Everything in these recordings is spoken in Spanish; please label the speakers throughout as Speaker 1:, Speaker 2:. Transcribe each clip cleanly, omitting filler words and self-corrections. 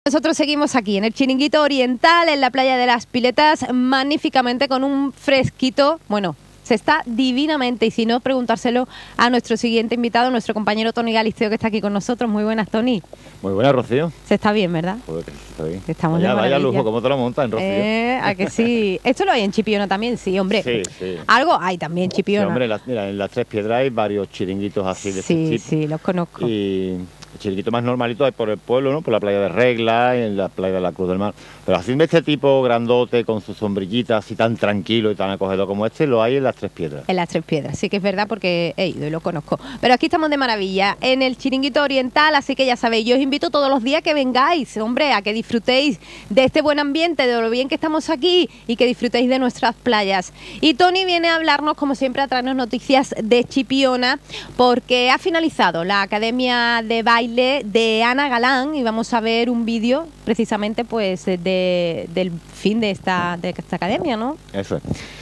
Speaker 1: Nosotros seguimos aquí en el Chiringuito Oriental, en la playa de las Piletas, magníficamente con un fresquito. Bueno, se está divinamente, y si no, preguntárselo a nuestro siguiente invitado, nuestro compañero Tony Galisteo, que está aquí con nosotros. Muy buenas, Tony.
Speaker 2: Muy buenas, Rocío.
Speaker 1: Se está bien, ¿verdad?
Speaker 2: Joder, que está bien.
Speaker 1: Estamos de maravilla.
Speaker 2: Vaya lujo, ¿cómo te lo montas, Rocío?
Speaker 1: ¿A que sí? Esto lo hay en Chipiona también, sí, hombre.
Speaker 2: Sí, sí.
Speaker 1: Algo hay también en Chipiona.
Speaker 2: Sí, hombre, mira, en las Tres Piedras hay varios chiringuitos así de
Speaker 1: Sí,
Speaker 2: este tipo.
Speaker 1: sí, los conozco.
Speaker 2: Y el chiringuito más normalito hay por el pueblo, ¿no? Por la playa de Regla, en la playa de la Cruz del Mar. Pero así de este tipo grandote, con sus sombrillitas, así tan tranquilo y tan acogedor como este, lo hay en las Tres Piedras.
Speaker 1: En las Tres Piedras, sí que es verdad porque he ido y lo conozco. Pero aquí estamos de maravilla, en el Chiringuito Oriental, así que ya sabéis, yo os invito todos los días que vengáis, hombre, a que disfrutéis de este buen ambiente, de lo bien que estamos aquí y que disfrutéis de nuestras playas. Y Tony viene a hablarnos, como siempre, a traernos noticias de Chipiona, porque ha finalizado la Academia de Baile de Ana Galán y vamos a ver un vídeo precisamente pues del fin de esta academia, ¿no?
Speaker 2: Eso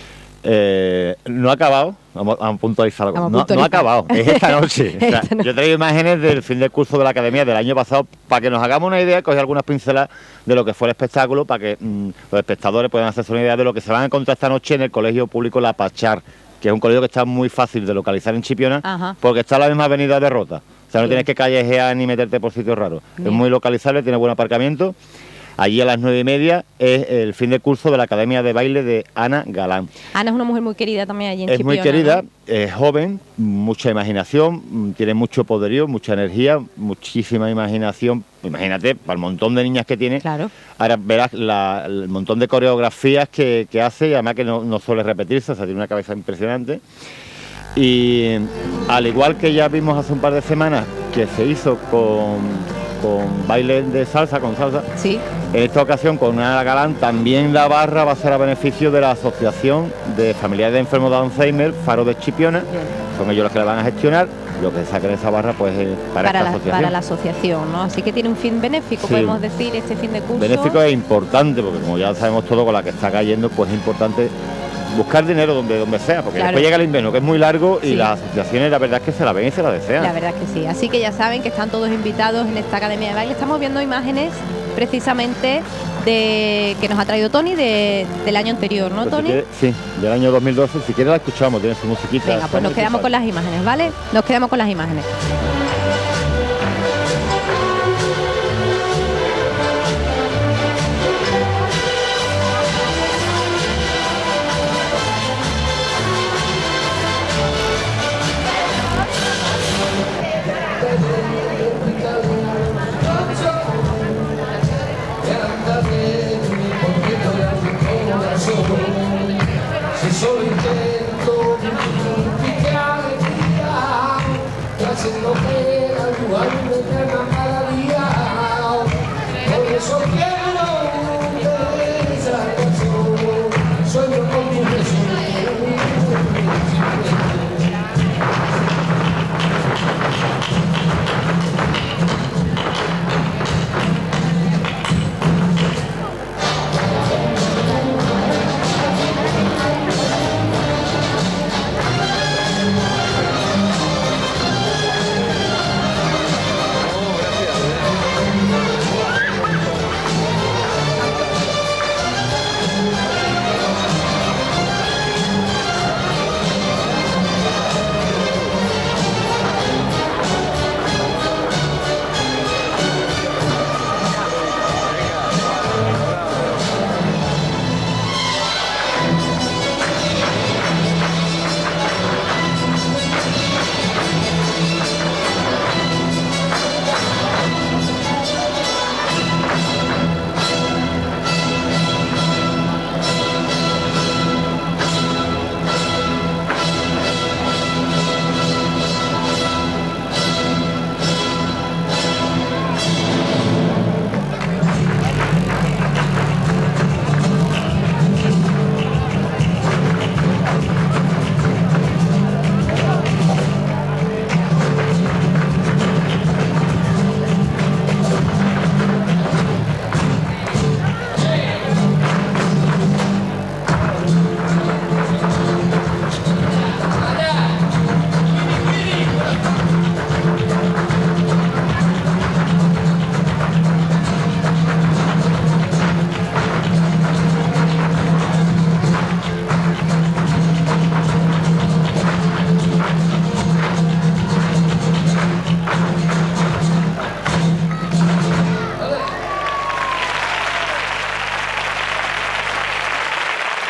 Speaker 2: es. No ha acabado, vamos a puntualizar algo. No ha acabado, es esta noche. O sea, yo traigo imágenes del fin del curso de la academia del año pasado para que nos hagamos una idea, cogí algunas pinceladas de lo que fue el espectáculo para que los espectadores puedan hacerse una idea de lo que se van a encontrar esta noche en el Colegio Público La Pachar, que es un colegio que está muy fácil de localizar en Chipiona. Ajá. Porque está en la misma avenida de Rota. O sea, no tienes que callejear ni meterte por sitios raros. Bien. Es muy localizable, tiene buen aparcamiento. Allí a las 9:30 es el fin de curso de la Academia de Baile de Ana Galán.
Speaker 1: Ana es una mujer muy querida también allí en Chipiona.
Speaker 2: Es muy querida,
Speaker 1: ¿no?
Speaker 2: es joven, mucha imaginación, tiene mucho poderío, mucha energía, muchísima imaginación. Imagínate, para el montón de niñas que tiene.
Speaker 1: Claro.
Speaker 2: Ahora verás el montón de coreografías que hace y además que no suele repetirse, o sea, tiene una cabeza impresionante. Y al igual que ya vimos hace un par de semanas que se hizo con baile de salsa, con salsa,
Speaker 1: sí.
Speaker 2: En esta ocasión con Ana Galán también la barra va a ser a beneficio de la Asociación de Familiares de Enfermos de Alzheimer, Faro de Chipiona. Bien. Son ellos los que la van a gestionar. Lo que saquen esa barra pues para esta asociación.
Speaker 1: Para la asociación, ¿no? Así que tiene un fin benéfico, sí. Podemos decir, este fin de curso.
Speaker 2: Benéfico es importante, porque como ya sabemos todo con la que está cayendo, pues es importante buscar dinero donde sea, porque claro. Después llega el invierno, que es muy largo, sí. Y las asociaciones la verdad es que se la ven y se la desean.
Speaker 1: La verdad es que sí, así que ya saben que están todos invitados en esta Academia de Baile. Estamos viendo imágenes precisamente que nos ha traído Tony del año anterior, ¿no, pues Tony?
Speaker 2: Sí, del año 2012, si quieres la escuchamos, tiene su musiquita.
Speaker 1: Venga, pues nos quedamos con las imágenes, ¿vale? Nos quedamos con las imágenes.
Speaker 3: Se solo intento dimenticarmi, facendo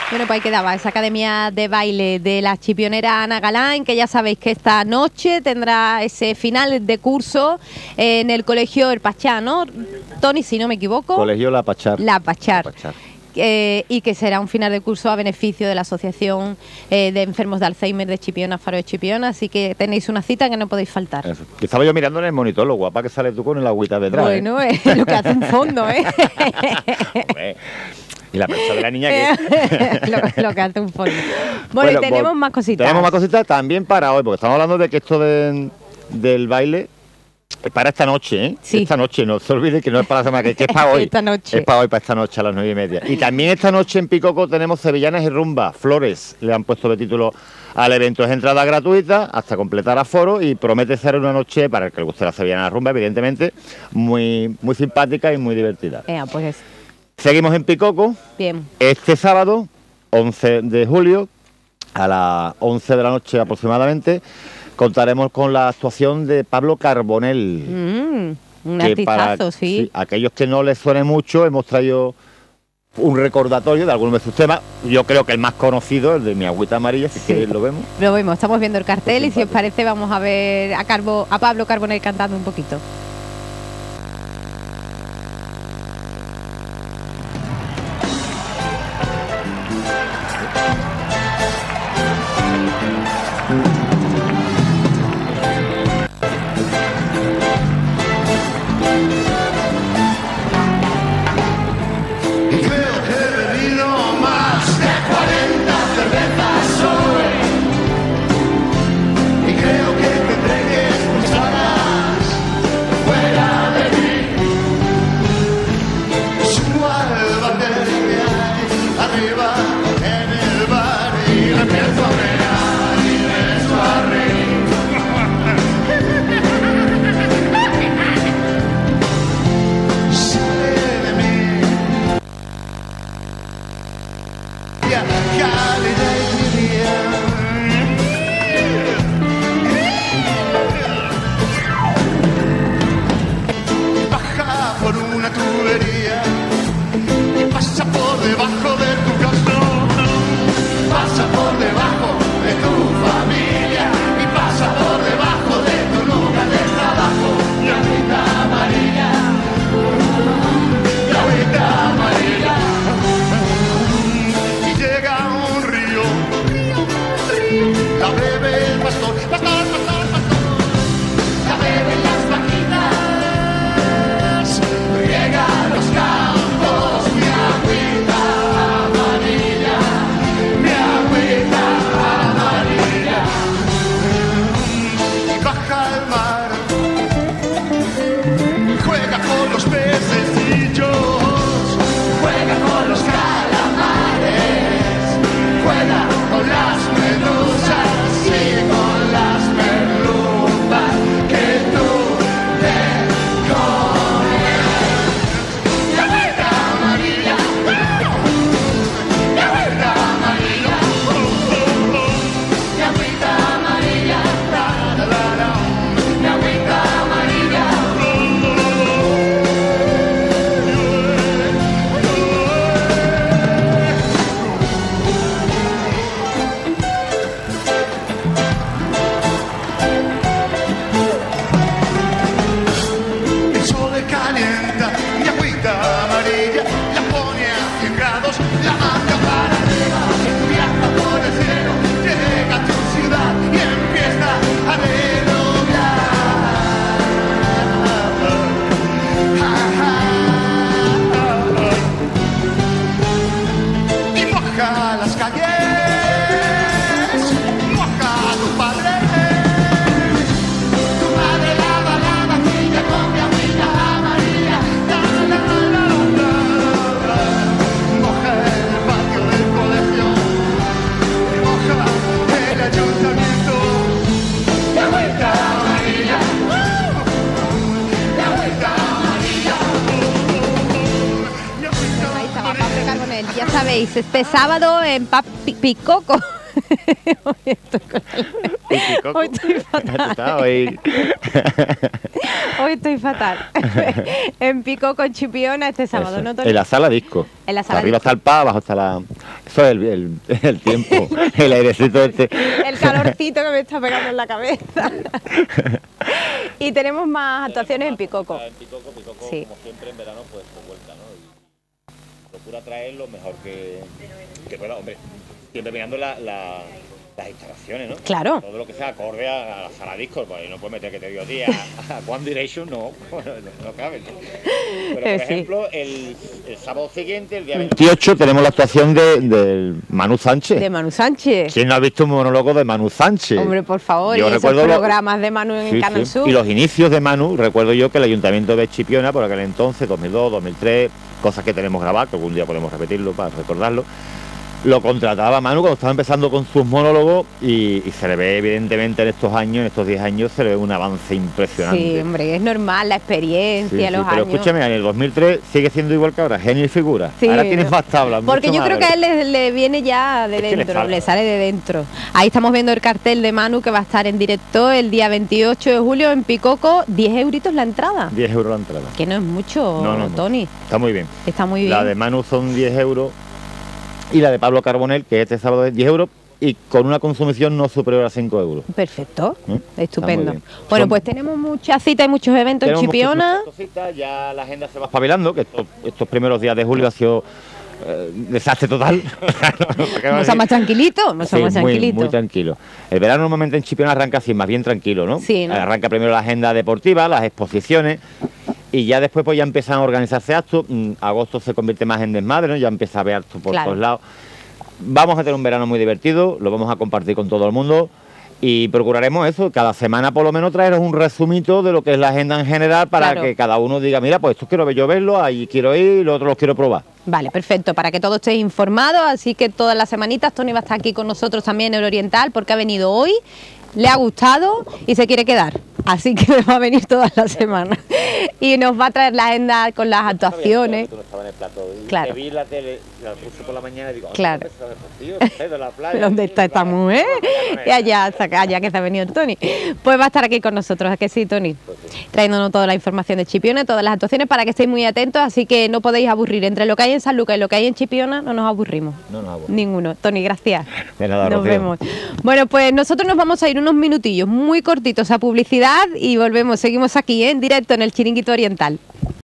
Speaker 1: Bueno, pues ahí quedaba esa academia de baile de la chipionera Ana Galán, que ya sabéis que esta noche tendrá ese final de curso en el colegio El Pachá, ¿no? Tony, si no me equivoco.
Speaker 2: Colegio La Pachar.
Speaker 1: La Pachar. Y que será un final de curso a beneficio de la Asociación de Enfermos de Alzheimer de Chipiona, Faro de Chipiona, así que tenéis una cita que no podéis faltar.
Speaker 2: Eso. Que estaba yo mirando en el monitor, lo guapa que sales tú con el agüita detrás.
Speaker 1: Bueno, es lo que hace un fondo, ¿eh?
Speaker 2: Y la persona de la niña que...
Speaker 1: lo que hace un fondo. Bueno, y tenemos más cositas.
Speaker 2: Tenemos más cositas también para hoy, porque estamos hablando de que esto del baile es para esta noche, ¿eh?
Speaker 1: Sí.
Speaker 2: Esta noche, no se olvide que no es para la semana, que es para hoy.
Speaker 1: Esta noche.
Speaker 2: Es para hoy, para esta noche a las 9:30. Y también esta noche en Picoco tenemos Sevillanas y Rumba. Flores le han puesto de título al evento. Es entrada gratuita hasta completar aforo y promete ser una noche, para el que le guste la Sevillana Rumba, evidentemente, muy, muy simpática y muy divertida.
Speaker 1: Pues
Speaker 2: seguimos en Picoco.
Speaker 1: Bien.
Speaker 2: Este sábado, 11 de julio, a las 11 de la noche aproximadamente, contaremos con la actuación de Pablo Carbonell.
Speaker 1: Un artistazo,
Speaker 2: sí. Aquellos que no les suene mucho, hemos traído un recordatorio de algunos de sus temas. Yo creo que el más conocido, el de Mi Agüita Amarilla, si queréis lo vemos.
Speaker 1: Lo vemos, estamos viendo el cartel y si os parece vamos a ver a Pablo Carbonell cantando un poquito. Este sábado en Picoco Hoy estoy fatal. Hoy estoy fatal. En Picoco, en Chipiona, este sábado,
Speaker 2: eso.
Speaker 1: ¿no, Tony?
Speaker 2: En la sala disco.
Speaker 1: En la sala
Speaker 2: arriba
Speaker 1: disco.
Speaker 2: está el pub, abajo está la... Eso es el tiempo, el airecito este.
Speaker 1: El calorcito que me está pegando en la cabeza. Y tenemos más actuaciones en Picoco.
Speaker 2: En Picoco,
Speaker 1: sí.
Speaker 2: Como siempre en verano, pues por vuelta, ¿no? Y procura traer lo mejor que pueda, hombre, siempre mirando las instalaciones, ¿no?
Speaker 1: Claro.
Speaker 2: Todo lo que sea acorde a la sala disco, pues no puedes meter que te digo a One Direction, no cabe. Pero por ejemplo, el sábado siguiente, el día 28, tenemos la actuación de Manu Sánchez.
Speaker 1: De Manu Sánchez.
Speaker 2: ¿Quién no ha visto un monólogo de Manu Sánchez?
Speaker 1: Hombre, por favor,
Speaker 2: yo
Speaker 1: y esos programas de Manu en Canal Sur.
Speaker 2: Y los inicios de Manu, recuerdo yo que el Ayuntamiento de Chipiona, por aquel entonces, 2002, 2003, cosas que tenemos grabadas, que algún día podemos repetirlo para recordarlo, lo contrataba Manu cuando estaba empezando con sus monólogos y se le ve evidentemente en estos años, en estos 10 años, se le ve un avance impresionante.
Speaker 1: Sí, hombre, es normal, la experiencia, los
Speaker 2: pero
Speaker 1: años.
Speaker 2: escúchame, en el 2003 sigue siendo igual que ahora, genio y figura.
Speaker 1: Sí,
Speaker 2: ahora tienes más tablas.
Speaker 1: Porque yo creo que a él le viene ya de dentro, le sale de dentro. Ahí estamos viendo el cartel de Manu que va a estar en directo el día 28 de julio en Picoco, 10 euritos la entrada.
Speaker 2: 10 euros la entrada.
Speaker 1: Que no es mucho,
Speaker 2: no,
Speaker 1: Tony.
Speaker 2: Está muy bien.
Speaker 1: Está muy bien.
Speaker 2: La de Manu son 10 euros. Y la de Pablo Carbonell, que este sábado es 10 euros y con una consumición no superior a 5 euros.
Speaker 1: Perfecto, estupendo. Bueno, pues tenemos muchas citas y muchos eventos en Chipiona.
Speaker 2: Cositas, ya la agenda se va espabilando, que estos primeros días de julio ha sido desastre total.
Speaker 1: No sea más tranquilito, no sea más tranquilito.
Speaker 2: Muy tranquilo. El verano normalmente en Chipiona arranca así, más bien tranquilo, ¿no?
Speaker 1: Sí, ¿no?
Speaker 2: Arranca primero la agenda deportiva, las exposiciones. Y ya después pues ya empiezan a organizarse actos. Agosto se convierte más en desmadre, ¿no? Ya empieza a haber actos por todos lados. Vamos a tener un verano muy divertido, lo vamos a compartir con todo el mundo y procuraremos eso, cada semana por lo menos traeros un resumito de lo que es la agenda en general para que cada uno diga, mira, pues esto quiero yo verlo, ahí quiero ir y lo otro los quiero probar.
Speaker 1: Vale, perfecto, para que todos estéis informados, así que todas las semanitas Tony va a estar aquí con nosotros también en el Oriental porque ha venido hoy, le ha gustado y se quiere quedar. Así que va a venir todas las semanas y nos va a traer la agenda con las actuaciones.
Speaker 2: Claro. Vi la tele, la puse por la mañana y digo,
Speaker 1: claro.
Speaker 2: De la playa.
Speaker 1: ¿Dónde está esta mujer? Y allá que se ha venido el Tony. Pues va a estar aquí con nosotros, ¿a que sí, Tony? Pues sí. Trayéndonos toda la información de Chipiona, todas las actuaciones para que estéis muy atentos, así que no podéis aburrir. Entre lo que hay en San Lucas y lo que hay en Chipiona no nos aburrimos.
Speaker 2: No nos aburrimos.
Speaker 1: Ninguno. Tony, gracias.
Speaker 2: De nada,
Speaker 1: nos vemos. Bueno, pues nosotros nos vamos a ir unos minutillos muy cortitos a publicidad y volvemos, seguimos aquí en directo en el Chiringuito Oriental.